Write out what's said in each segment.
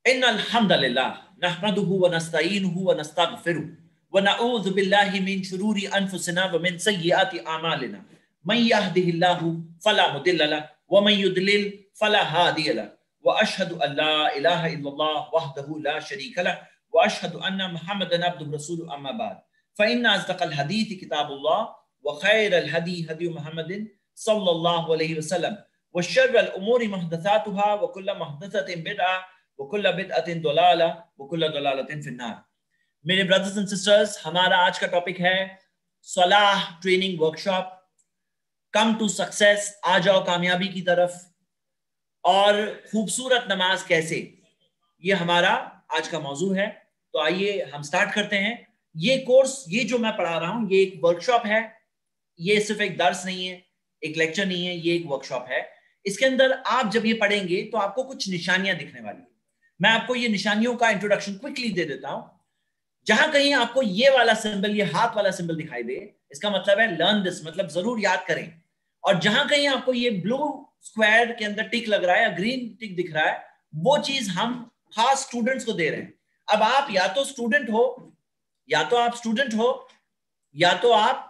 ان الحمد للہ نحمده ونستعینه ونستغفره ونعوذ باللہ من شرور انفسنا ومن سیئات اعمالنا من يهده الله فلا مضل له ومن يضلل فلا هادي له واشهد ان لا اله الا الله وحده لا شريك له واشهد ان محمدا عبده ورسوله اما بعد فان اصدق الحديث كتاب الله وخير الهدي هدي محمد صلى الله عليه وسلم وشر الامور محدثاتها وكل محدثة بدعة وَكُلَّ بِدْعَةٍ ضَلَالَةٍ وَكُلَّ ضَلَالَةٍ فِي النَّارِ۔ میرے برادرز اینڈ سسٹرز، ہمارا آج کا ٹاپک ہے صلاح training workshop, come to success, آ جاؤ کامیابی کی طرف، اور خوبصورت نماز کیسے، یہ ہمارا آج کا موضوع ہے۔ تو آئیے ہم سٹارٹ کرتے ہیں۔ یہ کورس، یہ جو میں پڑھا رہا ہوں، یہ ایک ورکشاپ ہے، یہ صرف ایک درس نہیں ہے، ایک لیکچر نہیں ہے، یہ ایک ورکشاپ ہے۔ اس کے اندر آپ جب یہ پڑھیں گے تو آپ کو کچھ نشانیاں دکھنے والی ہیں۔ میں آپ کو یہ نشانیوں کا انٹروڈکشن کوئکلی دے دیتا ہوں۔ جہاں کہیں آپ کو یہ والا سمبل، یہ ہاتھ والا سمبل دکھائی دے، اس کا مطلب ہے لرن دس، مطلب ضرور یاد کریں۔ اور جہاں کہیں آپ کو یہ بلو اسکوائر کے اندر ٹک لگ رہا ہے یا گرین ٹک دکھ رہا ہے، وہ چیز ہم خاص اسٹوڈنٹس کو دے رہے ہیں۔ اب آپ یا تو اسٹوڈنٹ ہو، یا تو آپ اسٹوڈنٹ ہو، یا تو آپ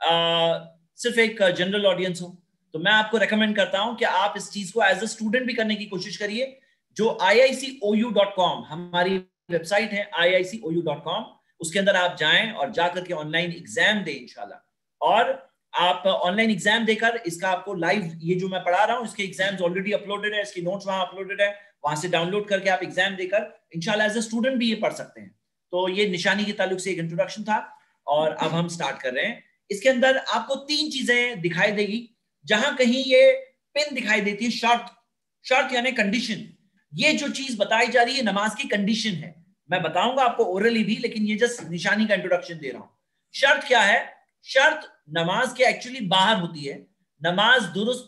صرف ایک جنرل آڈینس ہو، تو میں آپ کو ریکمینڈ کرتا ہوں کہ آپ اس چیز کو ایز اے اسٹوڈنٹ بھی کرنے کی کوشش کریے۔ جو iicou.com ہماری ویب سائٹ ہے، iicou.com، اس کے اندر آپ جائیں اور جا کر کے آن لائن ایگزام دیں انشاءاللہ۔ اور آپ آن لائن ایگزام دے کر اس کا آپ کو لائیو، یہ جو میں پڑھا رہا ہوں اس کے ایگزامز آلریڈی اپلوڈڈ ہے، اس کی نوٹس وہاں اپلوڈڈ ہے، وہاں سے ڈاؤن لوڈ کر کے آپ ایگزام دے کر انشاءاللہ ایز اے اسٹوڈنٹ بھی یہ پڑھ سکتے ہیں۔ تو یہ نشانی کے تعلق سے ایک انٹروڈکشن تھا، اور اب ہم سٹارٹ کر رہے ہیں۔ اس کے اندر آپ کو 3 چیزیں دکھائی دے گی۔ جہاں کہیں یہ پن دکھائی دیتی ہے، شرط یعنی کنڈیشن، یہ جو چیز بتائی جا رہی ہے نماز کی کنڈیشن ہے۔ میں بتاؤں گا آپ کو اورلی بھی، لیکن یہ جسٹ نشانی کا انٹروڈکشن دے رہا ہوں۔ شرط کیا ہے؟ شرط نماز کے ایکچولی باہر ہوتی ہے۔ نماز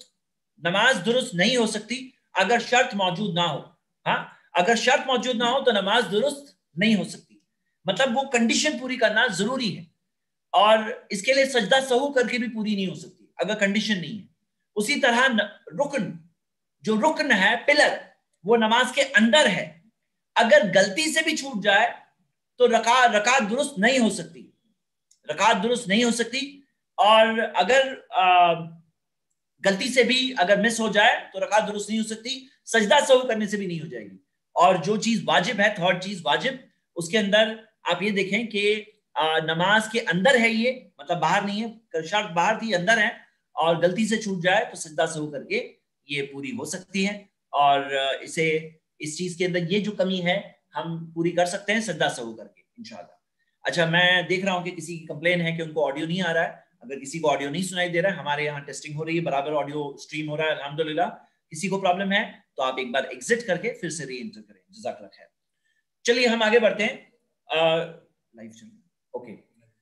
درست نہیں ہو سکتی اگر شرط موجود نہ ہو۔ ہاں، اگر شرط موجود نہ ہو تو نماز درست نہیں ہو سکتی، مطلب وہ کنڈیشن پوری کرنا ضروری ہے۔ اور اس کے لیے سجدہ سہو کر کے بھی پوری نہیں ہو سکتی اگر کنڈیشن نہیں ہے۔ اسی طرح جو رکن ہے، پلر، وہ نماز کے اندر ہے، اگر غلطی سے بھی چھوٹ جائے تو رکعت درست نہیں ہو سکتی، رکعت درست نہیں ہو سکتی۔ اور اگر غلطی سے بھی اگر مس ہو جائے تو رکعت درست نہیں ہو سکتی، سجدہ سہو کرنے سے بھی نہیں ہو جائے گی۔ اور جو چیز واجب ہے، تھرڈ چیز واجب، اس کے اندر آپ یہ دیکھیں کہ نماز کے اندر ہے، یہ مطلب باہر نہیں ہے، شرط باہر تھی اندر ہے، اور غلطی سے چھوٹ جائے تو سجدہ سہو کر کے یہ پوری ہو سکتی ہے۔ اور اس چیز کے اندر یہ جو کمی ہے ہم پوری کر سکتے ہیں سجدہ سہو کر کے انشاءاللہ۔ اچھا، میں دیکھ رہا ہوں کہ کسی کی کمپلین ہے کہ ان کو آڈیو نہیں آ رہا ہے۔ اگر کسی کو آڈیو نہیں سنائی دے رہا ہے، ہمارے یہاں ٹیسٹنگ ہو رہی ہے، برابر آڈیو سٹریم ہو رہا ہے الحمدللہ۔ کسی کو پرابلم ہے تو آپ ایک بار ایگزٹ کر کے پھر سے ری انٹر کریں، جزاک اللہ خیر۔ چلیے ہم آگے بڑھتے ہیں۔ لائیو چل رہا ہے، اوکے۔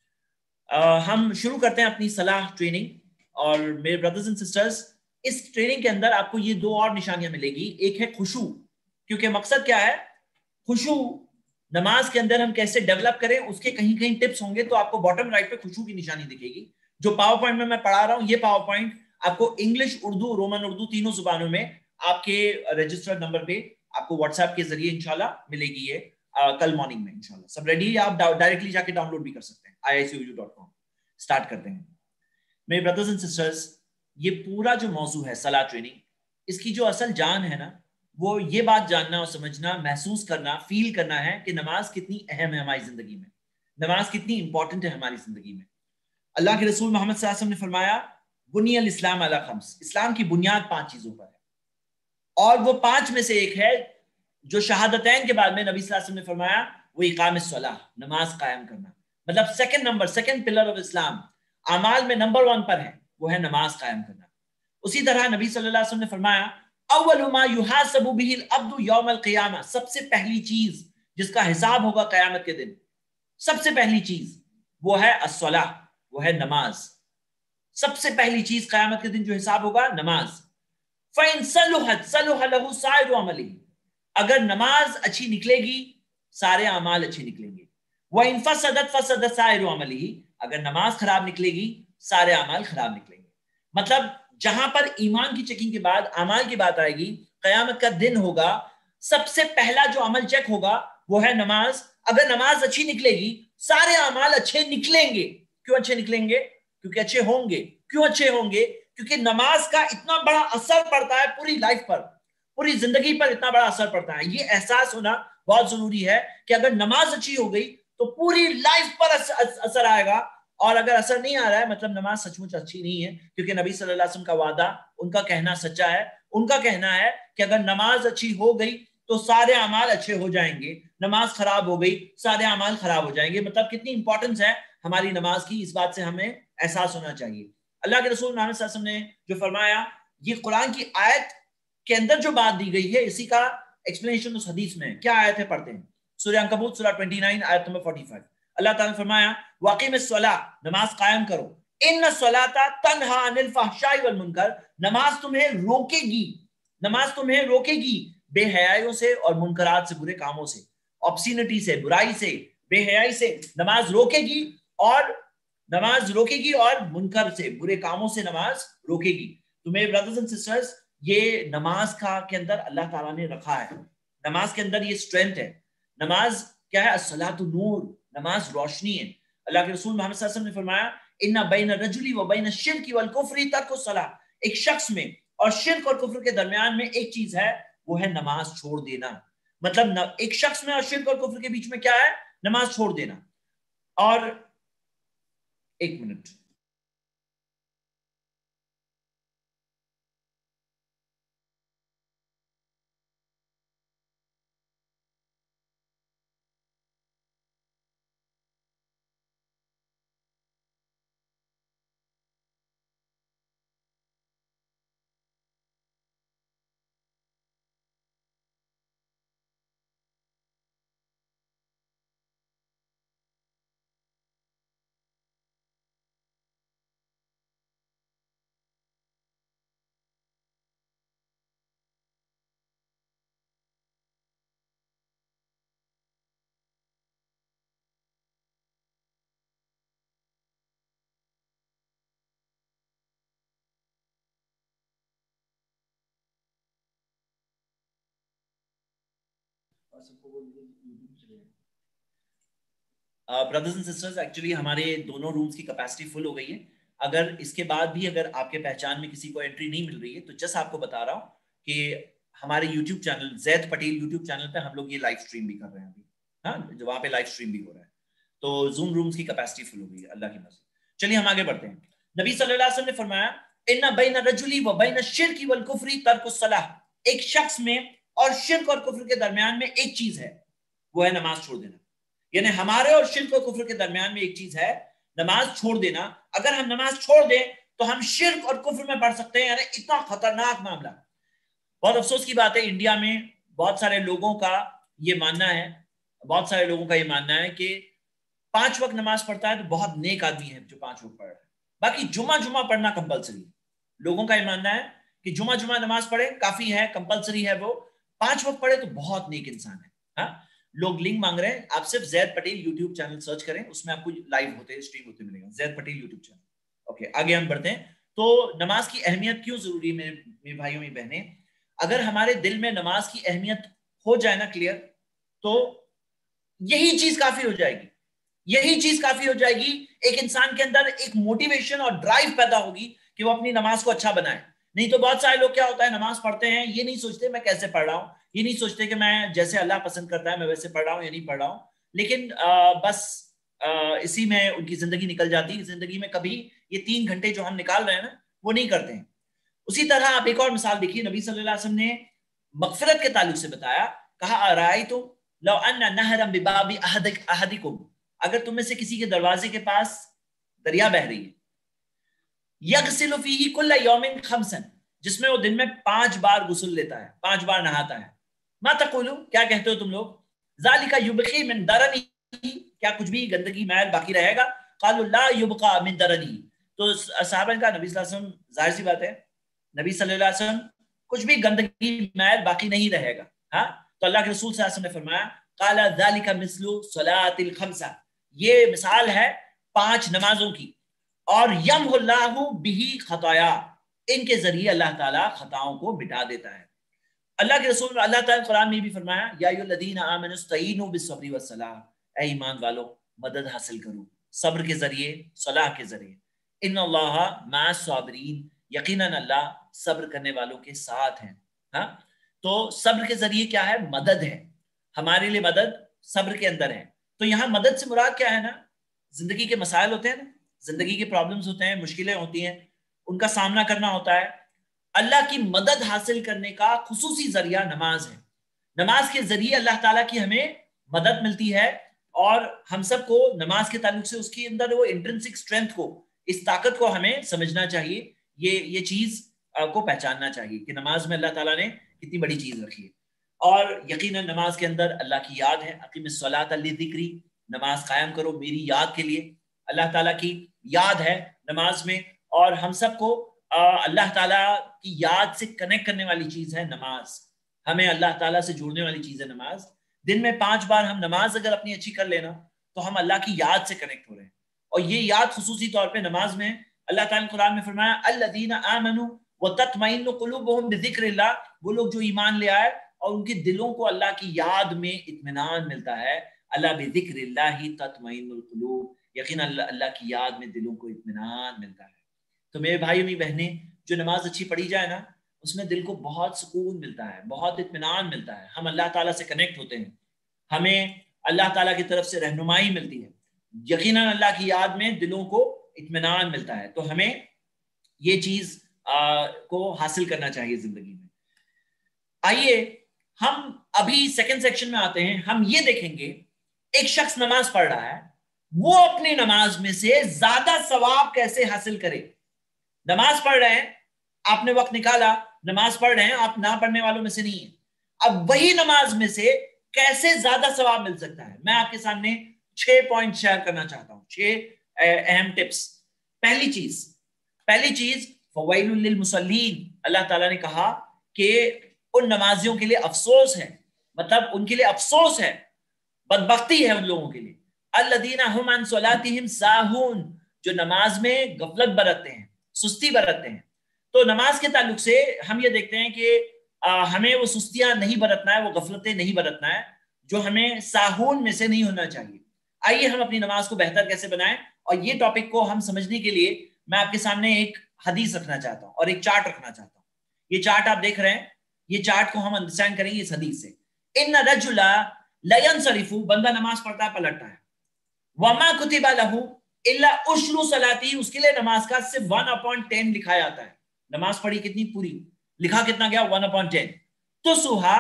ہم شروع کرتے ہیں اپنی صلاح ٹریننگ۔ اور میرے بردرز اینڈ سسٹرز، اس ٹریننگ کے اندر آپ کو یہ 2 اور نشانیاں ملے گی۔ ایک ہے خشوع، کیونکہ مقصد کیا ہے؟ خشوع نماز کے اندر ہم کیسے ڈیولپ کریں، اس کے کہیں کہیں ٹپس ہوں گے۔ تو آپ کو باٹم رائٹ پہ خشوع کی نشانی دکھے گی۔ جو پاور پوائنٹ میں پڑھا رہا ہوں، یہ پاور پوائنٹ آپ کو انگلش، اردو، رومن اردو تینوں زبانوں میں آپ کے رجسٹرڈ نمبر پہ آپ کو واٹس ایپ کے ذریعے انشاءاللہ ملے گی۔ یہ کل مارننگ میں انشاءاللہ سب ریڈی ہے، آپ ڈائریکٹلی جا کے ڈاؤن لوڈ بھی کر سکتے ہیں iicou.com۔ سٹارٹ کرتے ہیں میرے بردرز اینڈ سسٹرز۔ یہ پورا جو موضوع ہے صلاح ٹریننگ، اس کی جو اصل جان ہے نا، وہ یہ بات جاننا اور سمجھنا، محسوس کرنا، فیل کرنا ہے کہ نماز کتنی اہم ہے ہماری زندگی میں، نماز کتنی امپورٹنٹ ہے ہماری زندگی میں۔ اللہ کے رسول محمد صلی اللہ علیہ وسلم نے فرمایا، بنی الاسلام علی 5، اسلام کی بنیاد 5 چیزوں پر ہے، اور وہ 5 میں سے ایک ہے جو شہادتین کے بعد میں نبی صلی اللہ علیہ وسلم نے فرمایا، وہ اقام الصلاۃ، نماز قائم کرنا۔ مطلب سیکنڈ پلر آف اسلام، اعمال میں نمبر 1 پر ہے، وہ ہے نماز قائم کرنا۔ اسی طرح نبی صلی اللہ علیہ وسلم نے فرمایا، اول ما یحاسب به العبد یوم القیامہ، سب سے پہلی چیز جس کا حساب ہوگا قیامت کے دن، سب سے پہلی چیز وہ ہے الصلاۃ، وہ ہے نماز۔ سب سے پہلی چیز قیامت کے دن جو حساب ہوگا، نماز۔ فَإِن صَلُحَتْ صَلُحَ لَهُ سَائِرُ عَمَلِهِ، اگر نماز اچھی نکلے گی سارے اعمال اچھے نکلیں گے۔ وَإِن فَسَدَتْ فَسَدَ سَائِرُ عَمَلِهِ، اگر نماز خراب نکلے گی سارے اعمال خراب نکلیں گے۔ مطلب جہاں پر ایمان کی چیکنگ کے بعد اعمال کی بات آئے گی، قیامت کا دن ہوگا، سب سے پہلا جو عمل چیک ہوگا وہ ہے نماز. اگر نماز اچھی نکلے گی سارے اعمال اچھے نکلیں گے. کیوں اچھے نکلیں گے؟ کیونکہ اچھے ہوں گے. کیوں اچھے ہوں گے؟ کیونکہ نماز کا اتنا بڑا اثر پڑتا ہے پوری لائف پر, پوری زندگی پر اتنا بڑا اثر پڑتا ہے. یہ احساس ہونا بہت ضروری ہے کہ اگر نماز اچھی ہو گئی تو پوری لائف پر اثر آئے گا, اور اگر اثر نہیں آ رہا ہے مطلب نماز سچ مچ اچھی نہیں ہے. کیونکہ نبی صلی اللہ علیہ وسلم کا وعدہ, ان کا کہنا سچا ہے. ان کا کہنا ہے کہ اگر نماز اچھی ہو گئی تو سارے اعمال اچھے ہو جائیں گے, نماز خراب ہو گئی سارے اعمال خراب ہو جائیں گے. مطلب کتنی امپورٹنس ہے ہماری نماز کی, اس بات سے ہمیں احساس ہونا چاہیے. اللہ کے رسول محمد صلی اللہ علیہ وسلم نے جو فرمایا, یہ قرآن کی آیت کے اندر جو بات دی گئی ہے اسی کا ایکسپلینیشن اس حدیث میں. کیا آیت ہے پڑھتے ہیں, سورہ عنکبوت سورہ 29 آیت نمبر 45. اللہ تعالیٰ نے فرمایا واقیم الصلاۃ, نماز قائم کرو, ان الصلاۃ تنہا عن الفحشاء والمنکر, نماز تمہیں روکے گی, نماز تمہیں روکے گی بے حیائیوں سے اور منکرات سے, برے کاموں سے, آبسینٹی سے, برائی سے, بے حیائی سے نماز روکے گی, اور نماز روکے گی اور منکر سے, برے کاموں سے نماز روکے گی. تو میرے برادرز اینڈ سسٹرز, یہ نماز کا کے اندر اللہ تعالیٰ نے رکھا ہے, نماز کے اندر یہ اسٹرینتھ ہے. نماز کیا ہے؟ الصلاۃ نور, نماز روشنی ہے. اللہ کے رسول محمد صلی اللہ علیہ وسلم نے فرمایا ان بین الرجل و بین الشرک والکفر ترک الصلاۃ, ایک شخص میں اور شرک اور کفر کے درمیان میں ایک چیز ہے, وہ ہے نماز چھوڑ دینا. مطلب ایک شخص میں اور شرک اور کفر کے بیچ میں کیا ہے؟ نماز چھوڑ دینا. اور ایک minute, brothers and sisters, actually ہمارے دونوں رومز کی کیپیسٹی فل ہو گئی ہے. اگر اس کے بعد بھی اگر آپ کے پہچان میں کسی کو انٹری نہیں مل رہی ہے تو جسٹ آپ کو بتا رہا ہوں کہ ہمارے YouTube channel Zaid Patel YouTube channel پہ ہم لوگ یہ لائیو اسٹریم بھی کر رہے ہیں ابھی, ہاں, جو وہاں پہ لائیو اسٹریم بھی ہو رہا ہے. تو زوم رومز کی کیپیسٹی فل ہو گئی ہے اللہ کی مرضی. چلیے ہم آگے بڑھتے ہیں. نبی صلی اللہ علیہ وسلم نے فرمایا ان بین الرجل و بین الشرک والکفر ترک الصلاۃ, ایک شخص میں اور شرک اور کفر کے درمیان میں ایک چیز ہے, وہ ہے نماز چھوڑ دینا. یعنی ہمارے اور شرک اور کفر کے درمیان میں ایک چیز ہے, نماز چھوڑ دینا. اگر ہم نماز چھوڑ دیں تو ہم شرک اور کفر میں پڑ سکتے ہیں. یعنی اتنا خطرناک معاملہ. بہت افسوس کی بات ہے, انڈیا میں بہت سارے لوگوں کا یہ ماننا ہے, بہت سارے لوگوں کا یہ ماننا ہے کہ 5 وقت نماز پڑھتا ہے تو بہت نیک آدمی ہے جو 5 وقت پڑھ رہا ہے. باقی جمعہ پڑھنا کمپلسری. لوگوں کا یہ ماننا ہے کہ جمعہ نماز پڑھے کافی ہے, کمپلسری ہے, وہ 5 وقت پڑھے تو بہت نیک انسان ہے. ہاں, لوگ لنک مانگ رہے ہیں, آپ صرف Zaid Patel YouTube channel search کریں, اس میں آپ کو لائیو ہوتے اسٹریم ہوتے ملے گا, Zaid Patel YouTube channel. Okay, آگے ہم بڑھتے ہیں. تو نماز کی اہمیت کیوں ضروری ہے میرے بھائیوں میری بہنیں؟ اگر ہمارے دل میں نماز کی اہمیت ہو جائے نا کلیئر, تو یہی چیز کافی ہو جائے گی. یہی چیز کافی ہو جائے گی. ایک انسان کے اندر ایک موٹیویشن اور ڈرائیو پیدا ہوگی کہ وہ اپنی نماز کو اچھا بنائے. نہیں تو بہت سارے لوگ کیا ہوتا ہے, نماز پڑھتے ہیں, یہ نہیں سوچتے میں کیسے پڑھ رہا ہوں, یہ نہیں سوچتے کہ میں جیسے اللہ پسند کرتا ہے میں ویسے پڑھ رہا ہوں یا نہیں پڑھ رہا ہوں, لیکن بس اسی میں ان کی زندگی نکل جاتی ہے. زندگی میں کبھی یہ 3 گھنٹے جو ہم نکال رہے ہیں نا وہ نہیں کرتے ہیں. اسی طرح آپ ایک اور مثال دیکھیے, نبی صلی اللہ علیہ وسلم نے مغفرت کے تعلق سے بتایا, کہا ارائیتم لو ان نہرا بباب احدکم, اگر تم میں سے کسی کے دروازے کے پاس دریا بہ رہی ہے, یغسل فیہ کل یوم خمسا, جس میں وہ دن میں 5 بار غسل لیتا ہے, 5 بار نہاتا ہے, ما تقولو, کیا کہتے ہو تم لوگ, ذالک یبقی من درنی, کیا کچھ بھی گندگی میل باقی رہے گا؟ قالوا لا یبقى من درنی. تو صحابہ نے کہا نبی صلی اللہ علیہ وسلم, ظاہر سی بات ہے نبی صلی اللہ علیہ وسلم کچھ بھی گندگی میل باقی نہیں رہے گا. ہاں, تو اللہ کے رسول صلی اللہ علیہ وسلم نے فرمایا قال ذالک مثل صلاۃ الخمسہ, یہ مثال ہے 5 نمازوں کی, اور یمحو اللہ بہ خطایا, ان کے ذریعے اللہ تعالیٰ خطاؤں کو مٹا دیتا ہے. اللہ کے رسول اللہ تعالیٰ قرآن میں بھی فرمایا یا ایھاالذین آمنوا استعینوا بالصبر والصلاۃ، اے ایمان والو مدد حاصل کرو صبر کے ذریعے، صلاح کے ذریعے. ان اللہ مع الصابرین، یقیناً اللہ صبر کرنے والوں کے ساتھ ہیں. ہاں، تو صبر کے ذریعے کیا ہے؟ مدد ہے. ہمارے لیے مدد صبر کے اندر ہے. تو یہاں مدد سے مراد کیا ہے نا؟ زندگی کے مسائل ہوتے ہیں نا، زندگی کے پرابلمز ہوتے ہیں، مشکلیں ہوتی ہیں، ان کا سامنا کرنا ہوتا ہے. اللہ کی مدد حاصل کرنے کا خصوصی ذریعہ نماز ہے. نماز کے ذریعے اللہ تعالیٰ کی ہمیں مدد ملتی ہے، اور ہم سب کو نماز کے تعلق سے اس کے اندر وہ انٹرنسک اسٹرینتھ کو، اس طاقت کو ہمیں سمجھنا چاہیے. یہ چیز کو پہچاننا چاہیے کہ نماز میں اللہ تعالیٰ نے کتنی بڑی چیز رکھی ہے. اور یقیناً نماز کے اندر اللہ کی یاد ہے. اقیم الصلاۃ لذکری، نماز قائم کرو میری یاد کے لیے. اللہ تعالیٰ کی یاد ہے نماز میں، اور ہم سب کو اللہ تعالیٰ کی یاد سے کنیکٹ کرنے والی چیز ہے نماز. ہمیں اللہ تعالیٰ سے جوڑنے والی چیز ہے نماز. دن میں 5 بار ہم نماز اگر اپنی اچھی کر لینا تو ہم اللہ کی یاد سے کنیکٹ ہو رہے ہیں. اور یہ یاد خصوصی طور پہ نماز میں اللہ تعالیٰ نے قرآن میں فرمایا الذین آمنوا وتطمئن قلوبهم بذکر اللہ، وہ لوگ جو ایمان لے آئے اور ان کے دلوں کو اللہ کی یاد میں اطمینان ملتا ہے. اللہ بذکر اللہ تطمئن القلوب، یقینا اللہ کی یاد میں دلوں کو اطمینان ملتا ہے. تو میرے بھائی اور بہنیں، جو نماز اچھی پڑھی جائے نا، اس میں دل کو بہت سکون ملتا ہے، بہت اطمینان ملتا ہے. ہم اللہ تعالیٰ سے کنیکٹ ہوتے ہیں، ہمیں اللہ تعالیٰ کی طرف سے رہنمائی ملتی ہے. یقیناً اللہ کی یاد میں دلوں کو اطمینان ملتا ہے. تو ہمیں یہ چیز کو حاصل کرنا چاہیے زندگی میں. آئیے ہم ابھی سیکنڈ سیکشن میں آتے ہیں. ہم یہ دیکھیں گے ایک شخص نماز پڑھ رہا ہے، وہ اپنی نماز میں سے زیادہ ثواب کیسے حاصل کرے. نماز پڑھ رہے ہیں، آپ نے وقت نکالا، نماز پڑھ رہے ہیں، آپ نہ پڑھنے والوں میں سے نہیں ہیں. اب وہی نماز میں سے کیسے زیادہ ثواب مل سکتا ہے، میں آپ کے سامنے 6 پوائنٹ شیئر کرنا چاہتا ہوں، 6 اہم ٹپس. پہلی چیز فویل للمصلین، اللہ تعالیٰ نے کہا کہ ان نمازیوں کے لیے افسوس ہے، مطلب ان کے لیے افسوس ہے، بدبختی ہے ان لوگوں کے لیے. الذین هم عن صلاتهم ساہون، جو نماز میں غفلت برتتے ہیں، سستی برتتے ہیں. تو نماز کے تعلق سے ہم یہ دیکھتے ہیں کہ ہمیں وہ سستیاں نہیں برتنا ہے، وہ غفلتیں نہیں برتنا ہے جو ہمیں ساہون میں سے نہیں ہونا چاہیے. آئیے ہم اپنی نماز کو بہتر کیسے بنائیں، اور یہ ٹاپک کو ہم سمجھنے کے لیے میں آپ کے سامنے ایک حدیث رکھنا چاہتا ہوں اور ایک چارٹ رکھنا چاہتا ہوں. یہ چارٹ آپ دیکھ رہے ہیں، یہ چارٹ کو ہم انڈرسٹینڈ کریں گے اس حدیث سے. ان رجل لا ينصرف، بندہ نماز پڑھتا ہے پلٹتا ہے. وما كتب له الا عشر صلاتی، اس کے لیے نماز کا صرف 1/10 لکھا جاتا ہے. نماز پڑھی کتنی پوری، لکھا کتنا گیا 1/10. تو سوہا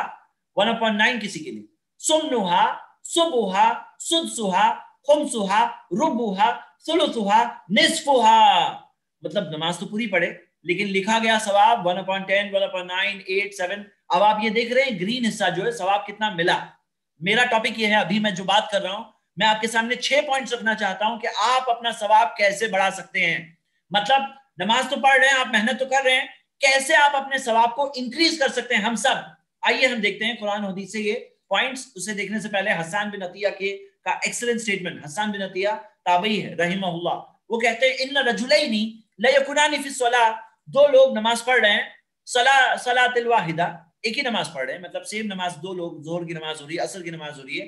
1/9 کسی کے لیے، سمنوہا صبحا سدسوہا خمسوہا ربوہا ثلثوہا نصفوہا. مطلب نماز تو پوری پڑھے لیکن لکھا گیا ثواب 1/10 1/9 8 7. اب آپ یہ دیکھ رہے ہیں گرین حصہ جو ہے ثواب کتنا ملا. میرا ٹاپک یہ ہے، ابھی میں جو بات کر رہا ہوں میں آپ کے سامنے 6 پوائنٹس رکھنا چاہتا ہوں کہ آپ اپنا ثواب کیسے بڑھا سکتے ہیں. مطلب نماز تو پڑھ رہے ہیں، آپ محنت تو کر رہے ہیں، کیسے آپ اپنے ثواب کو انکریز کر سکتے ہیں ہم سب. آئیے ہم دیکھتے ہیں قرآن حدیث سے یہ پوائنٹس. اسے دیکھنے سے پہلے حسان بن عطیہ کا ایکسلنٹ سٹیٹمنٹ. حسان بن عطیہ تابعی ہے رحمہ اللہ. وہ کہتے ہیں ان رجلین لا یکونان فی الصلاۃ، 2 لوگ نماز پڑھ رہے ہیں، صلاۃ الواحدہ، ایک ہی نماز پڑھ رہے ہیں، مطلب سیم نماز 2 لوگ، ظہر کی نماز ہو رہی ہے، عصر کی نماز ہو رہی ہے.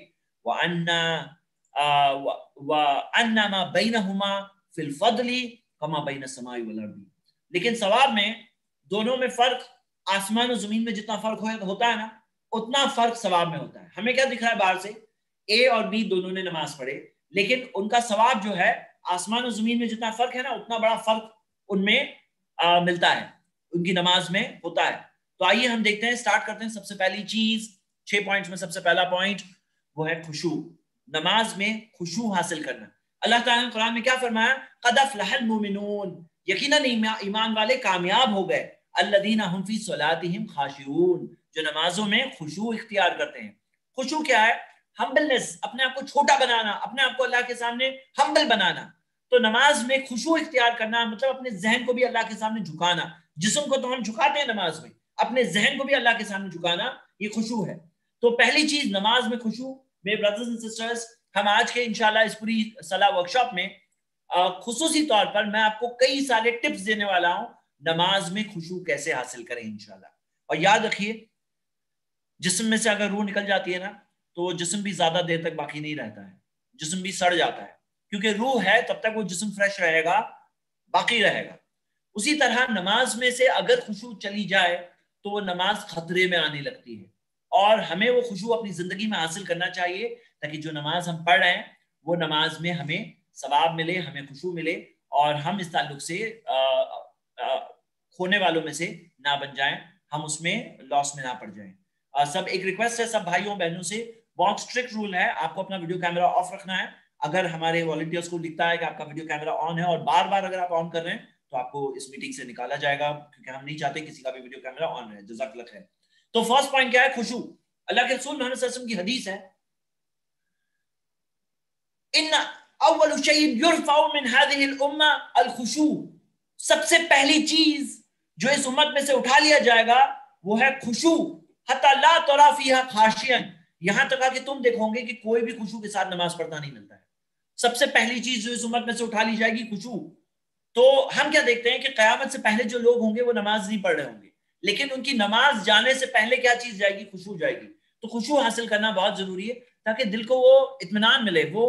وَأَنَّ مَا بَيْنَهُمَا فِي الْفَضْلِ كَمَا بَيْنَ السَّمَاءِ وَالْأَرْضِ. لیکن ثواب میں دونوں میں فرق، آسمان و زمین میں جتنا فرق ہوتا ہے نا، اتنا فرق ثواب میں ہوتا ہے. ہمیں کیا دکھ رہا ہے باہر سے، اے اور بی دونوں نے نماز پڑھے، لیکن ان کا ثواب جو ہے آسمان و زمین میں جتنا فرق ہے نا، اتنا بڑا فرق ان میں ملتا ہے، ان کی نماز میں ہوتا ہے. تو آئیے ہم دیکھتے ہیں، سٹارٹ کرتے ہیں. سب سے پہلی چیز 6 پوائنٹس میں سب سے پہلا پوائنٹ وہ ہے خشوع. نماز میں خشوع حاصل کرنا. اللہ تعالیٰ نے قرآن میں کیا فرمایا، قد افلح المؤمنون، یقیناً ایمان والے کامیاب ہو گئے، الذین هم فی صلاتهم خاشعون، جو نمازوں میں خشوع اختیار کرتے ہیں. خشوع کیا ہے؟ ہمبلنس، اپنے آپ کو چھوٹا بنانا، اپنے آپ کو اللہ کے سامنے ہمبل بنانا. تو نماز میں خشوع اختیار کرنا مطلب اپنے ذہن کو بھی اللہ کے سامنے جھکانا. جسم کو تو ہم جھکاتے ہیں نماز میں، اپنے ذہن کو بھی اللہ کے سامنے جھکانا، یہ خشوع ہے. تو پہلی چیز نماز میں خشوع. میرے برادرز اینڈ سسٹرز، ہم آج کے انشاءاللہ اس پوری صلاح ورکشاپ میں خصوصی طور پر میں آپ کو کئی سارے ٹپس دینے والا ہوں نماز میں خشوع کیسے حاصل کریں انشاءاللہ. اور یاد رکھیے جسم میں سے اگر روح نکل جاتی ہے نا تو جسم بھی زیادہ دیر تک باقی نہیں رہتا ہے, جسم بھی سڑ جاتا ہے, کیونکہ روح ہے تب تک وہ جسم فریش رہے گا, باقی رہے گا. اسی طرح نماز میں سے اگر خشوع چلی جائے تو وہ نماز خطرے میں آنے لگتی ہے, اور ہمیں وہ خشوع اپنی زندگی میں حاصل کرنا چاہیے تاکہ جو نماز ہم پڑھ رہے ہیں وہ نماز میں ہمیں ثواب ملے, ہمیں خشوع ملے, اور ہم اس تعلق سے کھونے والوں میں سے نہ بن جائیں, ہم اس میں لاس میں نہ پڑ جائیں. سب ایک ریکویسٹ ہے سب بھائیوں بہنوں سے, بہت اسٹرکٹ رول ہے, آپ کو اپنا ویڈیو کیمرہ آف رکھنا ہے. اگر ہمارے والنٹیئرس کو دکھتا ہے کہ آپ کا ویڈیو کیمرہ آن ہے اور بار بار اگر آپ آن کر رہے ہیں تو آپ کو اس میٹنگ سے نکالا جائے گا, کیونکہ ہم نہیں چاہتے کسی کا بھی ویڈیو کیمرہ آن رہے. جزاک اللہ خیر. تو فرسٹ پوائنٹ کیا ہے؟ خشوع. اللہ کے رسول محمد صلی اللہ علیہ وسلم کی حدیث ہے, ان اول شیء یرفع من هذه الامه الخشوع, سب سے پہلی چیز جو اس امت میں سے اٹھا لیا جائے گا وہ ہے خشوع. حتی لا ترى فيها خاشعا, یہاں تک کہ تم دیکھو گے کہ کوئی بھی خشوع کے ساتھ نماز پڑھتا نہیں ملتا ہے. سب سے پہلی چیز جو اس امت میں سے اٹھا لی جائے گی خشوع. تو ہم کیا دیکھتے ہیں کہ قیامت سے پہلے جو لوگ ہوں گے وہ نماز نہیں پڑھ رہے ہوں گے, لیکن ان کی نماز جانے سے پہلے کیا چیز جائے گی؟ خشوع جائے گی. تو خشوع حاصل کرنا بہت ضروری ہے تاکہ دل کو وہ اطمینان ملے, وہ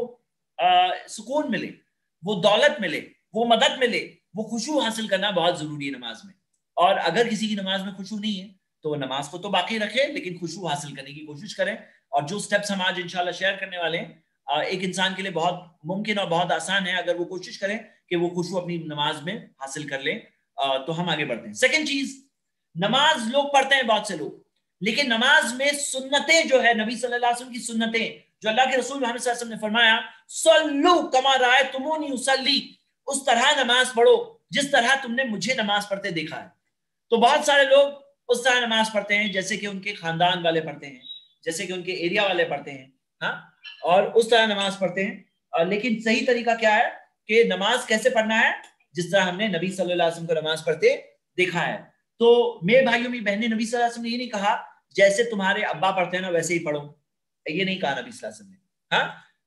سکون ملے, وہ دولت ملے, وہ مدد ملے. وہ خشوع حاصل کرنا بہت ضروری ہے نماز میں. اور اگر کسی کی نماز میں خشوع نہیں ہے تو وہ نماز کو تو باقی رکھے لیکن خشوع حاصل کرنے کی کوشش کریں. اور جو سٹیپس ہم آج انشاءاللہ شیئر کرنے والے ہیں, ایک انسان کے لیے بہت ممکن اور بہت آسان ہے اگر وہ کوشش کریں کہ وہ خشوع اپنی نماز میں حاصل کر لیں. تو ہم آگے بڑھتے ہیں. سیکنڈ چیز, نماز لوگ پڑھتے ہیں بہت سے لوگ, لیکن نماز میں سنتیں جو ہے نبی صلی اللہ علیہ وسلم کی سنتیں, جو اللہ کے رسول محمد صلی اللہ علیہ وسلم نے فرمایا صلو کما رأیتمونی اصلی, اس طرح نماز پڑھو جس طرح تم نے مجھے نماز پڑھتے دیکھا ہے. تو بہت سارے لوگ اس طرح نماز پڑھتے ہیں جیسے کہ ان کے خاندان والے پڑھتے ہیں, جیسے کہ ان کے ایریا والے پڑھتے ہیں, ہاں, اور اس طرح نماز پڑھتے ہیں. لیکن صحیح طریقہ کیا ہے کہ نماز کیسے پڑھنا ہے؟ جس طرح ہم نے نبی صلی اللہ علیہ وسلم کو نماز پڑھتے دیکھا ہے. تو میرے بھائیوں میری بہنیں, نبی صلی اللہ علیہ وسلم نے یہ نہیں کہا جیسے تمہارے ابا پڑھتے ہیں نا ویسے ہی پڑھو, یہ نہیں کہا نبی صلی اللہ علیہ وسلم نے. ہاں,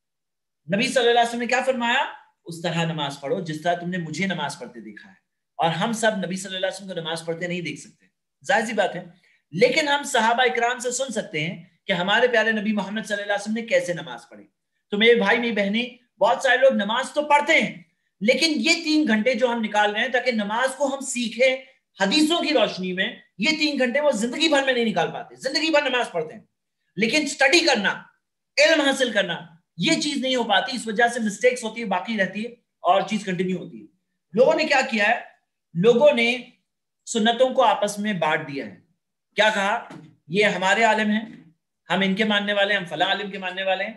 نبی صلی اللہ علیہ وسلم نے کیا فرمایا؟ اس طرح نماز پڑھو جس طرح تم نے مجھے نماز پڑھتے دیکھا ہے. اور ہم سب نبی صلی اللہ علیہ وسلم کو نماز پڑھتے نہیں دیکھ سکتے, ظاہر سی بات ہے, لیکن ہم صحابہ اکرام سے سن سکتے ہیں کہ ہمارے پیارے نبی محمد صلی اللہ علیہ وسلم نے کیسے نماز پڑھی. تو میرے بھائی میری بہنیں, بہت سارے لوگ نماز تو پڑھتے ہیں لیکن یہ 3 گھنٹے جو ہم نکال رہے ہیں تاکہ نماز کو ہم سیکھیں حدیثوں کی روشنی میں, یہ 3 گھنٹے وہ زندگی بھر میں نہیں نکال پاتے. زندگی بھر نماز پڑھتے ہیں لیکن سٹڈی کرنا, علم حاصل کرنا, یہ چیز نہیں ہو پاتی. اس وجہ سے مسٹیکس ہوتی ہے, باقی رہتی ہے, اور چیز کنٹینیو ہوتی ہے. لوگوں نے کیا کیا ہے؟ لوگوں نے سنتوں کو آپس میں بانٹ دیا ہے. کیا کہا؟ یہ ہمارے عالم ہیں, ہم ان کے ماننے والے ہیں, ہم فلاں عالم کے ماننے والے ہیں,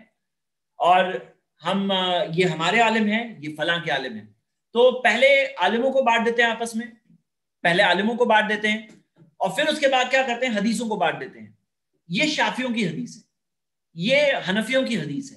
اور ہم یہ ہمارے عالم ہیں, یہ فلاں کے عالم ہیں. تو پہلے عالموں کو بانٹ دیتے ہیں آپس میں, پہلے عالموں کو بانٹ دیتے ہیں, اور پھر اس کے بعد کیا کرتے ہیں؟ حدیثوں کو بانٹ دیتے ہیں. یہ شافیوں کی حدیث ہے, یہ حنفیوں کی حدیث ہے,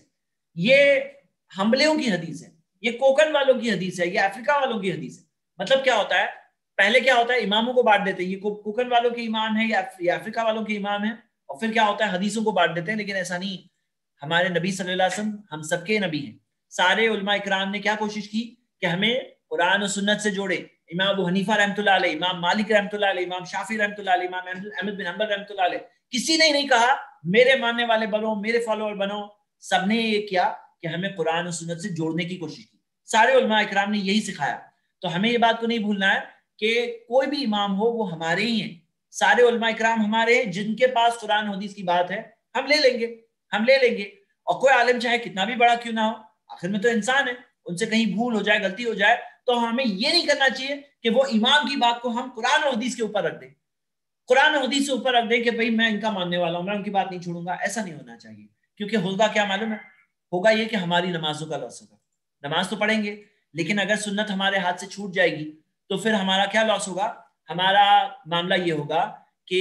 یہ حنبلیوں کی حدیث ہے, یہ کوکن والوں کی حدیث ہے, یہ افریقہ والوں کی حدیث ہے. مطلب کیا ہوتا ہے؟ پہلے کیا ہوتا ہے؟ اماموں کو بانٹ دیتے ہیں, یہ کوکن والوں کے امام ہیں یا افریقہ والوں کے امام ہیں, اور پھر کیا ہوتا ہے؟ حدیثوں کو بانٹ دیتے ہیں. لیکن ایسا نہیں, ہمارے نبی صلی اللہ علیہ وسلم ہم سب کے نبی ہیں. سارے علماء اکرام نے کیا کوشش کی کہ ہمیں قرآن و سنت سے جوڑے. امام ابو حنیفہ رحمۃ اللہ علیہ, امام مالک رحمۃ اللہ علیہ, امام شافعی رحمۃ اللہ علیہ, امام احمد بن حنبل رحمۃ اللہ علیہ, کسی نے نہیں کہا میرے ماننے والے بنو, میرے فالوور بنو. سب نے یہ کیا کہ ہمیں قرآن و سنت سے جوڑنے کی کوشش کی. سارے علماء اکرام نے یہی سکھایا. تو ہمیں یہ بات کو نہیں بھولنا ہے کہ کوئی بھی امام ہو وہ ہمارے ہی ہیں. سارے علماء اکرام ہمارے ہیں, جن کے پاس قرآن حدیث کی بات ہے ہم لے لیں گے, ہم لے لیں گے. اور کوئی عالم چاہے کتنا بھی بڑا کیوں نہ ہو, آخر میں تو انسان ہے, ان سے کہیں بھول ہو جائے, غلطی ہو جائے, تو ہمیں یہ نہیں کرنا چاہیے کہ وہ امام کی بات کو ہم قرآن اور حدیث کے اوپر رکھ دیں, قرآن اور حدیث سے اوپر رکھ دیں کہ بھئی میں ان کا ماننے والا ہوں, میں ان کی بات نہیں چھوڑوں گا. ایسا نہیں ہونا چاہیے, کیونکہ ہوگا کیا معلوم ہے؟ ہوگا یہ کہ ہماری نمازوں کا لاس ہوگا. نماز تو پڑھیں گے لیکن اگر سنت ہمارے ہاتھ سے چھوٹ جائے گی تو پھر ہمارا کیا لاس ہوگا؟ ہمارا معاملہ یہ ہوگا کہ